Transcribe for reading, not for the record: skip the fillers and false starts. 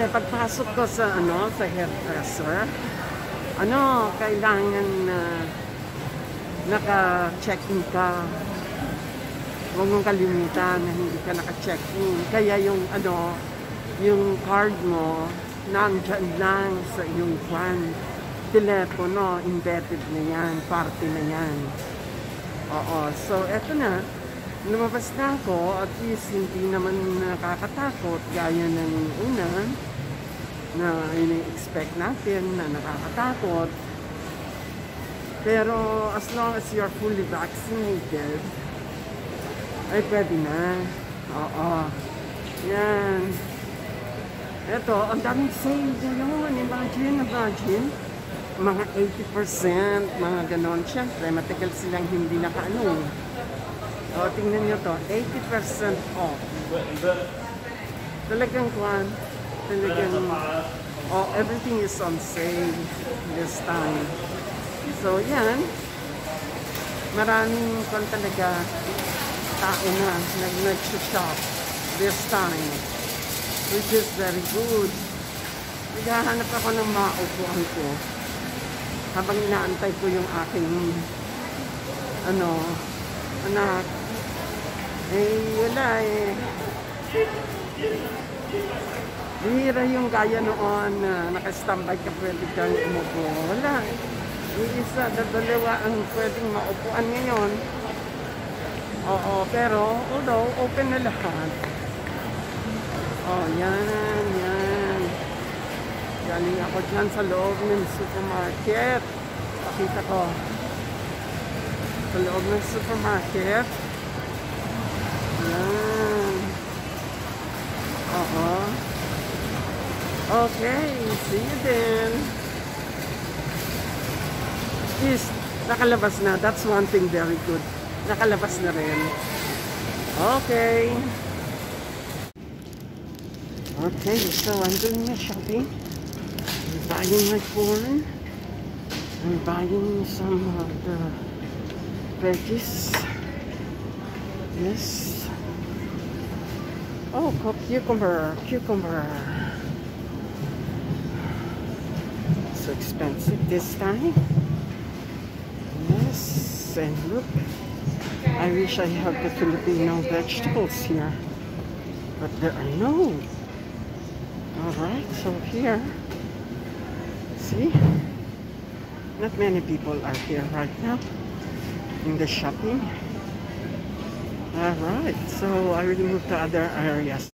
pagpasok ko sa sa hairdresser, kailangan na naka-check-in ka. Huwag mong kalimutan na hindi ka naka-check-in. Kaya yung card mo, nandyan lang sa iyong telepono, embedded na yan, party na yan. Oo, so eto na, lumabas na ako, at least hindi naman nakakatakot gaya ng una na ini-expect natin na nakakatakot. Pero as long as you're fully vaccinated, ay pwede na. Oo. Yan. Eto, ang daming sale ngayon. Imagine. Mga 80%, mga ganon. Siyempre, matagal silang hindi nakaano. O, tingnan nyo to. 80% off. Talagang everything is on sale this time. So, yan. Maraming talaga tao na nag-shop this time, which is very good. Naghahanap ako ng maupuan ko habang inaantay ko yung aking anak. Wala bihira yung gaya noon na naka-standby ka, pwede kang umupo. Wala. Yung isa, dalawa ang pwedeng maupuan ngayon. Oo, pero although open na lahat. Oh, yan. Galing ako dyan sa loob ng supermarket. Pakita ko. Sa loob ng supermarket. Yan. Oo. Okay, see you then. Yes, nakalabas na. That's one thing very good. Nakalabas na rin. Okay. Okay, so I'm doing my shopping. I'm buying my corn. I'm buying some of the veggies. Yes. Oh, cucumber. So expensive this time. Yes, and look. I wish I had the Filipino vegetables here, but there are no. Alright, so here, see, not many people are here right now in the shopping. Alright, so I will move to other areas.